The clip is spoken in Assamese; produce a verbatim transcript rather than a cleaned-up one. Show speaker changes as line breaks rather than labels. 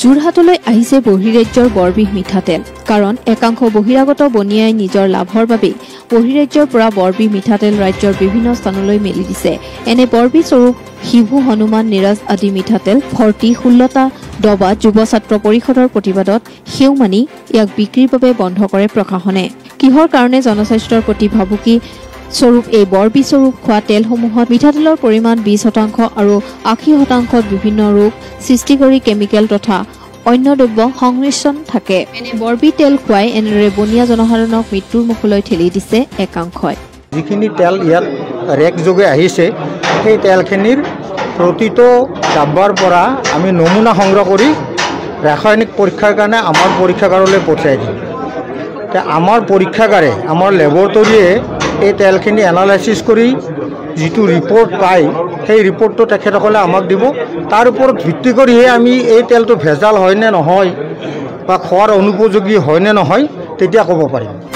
যোৰহাটলৈ আহিছে বহিৰাজ্যৰ বৰবিহ মিঠাতেল। কাৰণ একাংশ বহিৰাগত বনিয়াই নিজৰ লাভৰ বাবে বহিৰাজ্যৰ পৰা বৰবিহ মিঠাতেল ৰাজ্যৰ বিভিন্ন স্থানলৈ মেলি দিছে। এনে বৰবিহ স্বৰূপ শিভু হনুমান নিৰাজ আদি মিঠাতেল ভৰ্তি ষোল্লটা ডবাত যুৱ ছাত্ৰ পৰিষদৰ প্ৰতিবাদত সেউ মানি ইয়াক বিক্ৰীৰ বাবে বন্ধ কৰে প্ৰশাসনে। কিহৰ কাৰণে জনস্বাস্থ্যৰ প্ৰতি ভাবুকি স্বৰূপ এই বৰবিহ স্বৰূপ খোৱা তেলসমূহত মিঠাতেলৰ পৰিমাণ বিশ শতাংশ আৰু আশী শতাংশত বিভিন্ন ৰোগ সৃষ্টিকাৰী কেমিকেল তথা অন্য দ্ৰব্য সংমিশ্ৰণ থাকে। এনে বৰবিহ তেল খুৱাই এনেদৰে বনিয়া জনসাধাৰণক মৃত্যুৰ মুখলৈ ঠেলি দিছে একাংশই।
যিখিনি তেল ইয়াত ৰেক যোগে আহিছে সেই তেলখিনিৰ প্ৰতিটো ডাব্বাৰ পৰা আমি নমুনা সংগ্ৰহ কৰি ৰাসায়নিক পৰীক্ষাৰ কাৰণে আমাৰ পৰীক্ষাগাৰলৈ পঠিয়াই দিম। আমাৰ পৰীক্ষাগাৰে আমাৰ লেবৰেটৰীয়ে এই তেলখিনি এনালাইচিছ কৰি যিটো ৰিপৰ্ট পায় সেই ৰিপৰ্টটো তেখেতসকলে আমাক দিব। তাৰ ওপৰত ভিত্তি কৰিহে আমি এই তেলটো ভেজাল হয় নে নহয় বা খোৱাৰ অনুপযোগী হয় নে নহয় তেতিয়া ক'ব পাৰিম।